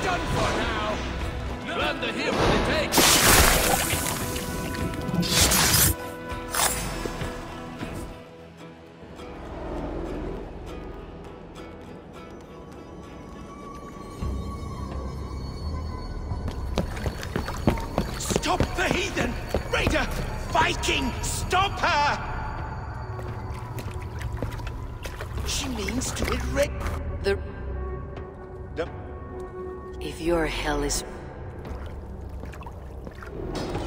done for now. Learn to hear what it takes. Stop the heathen! Raider! Viking! Stop her! She means to erect... If your hell is...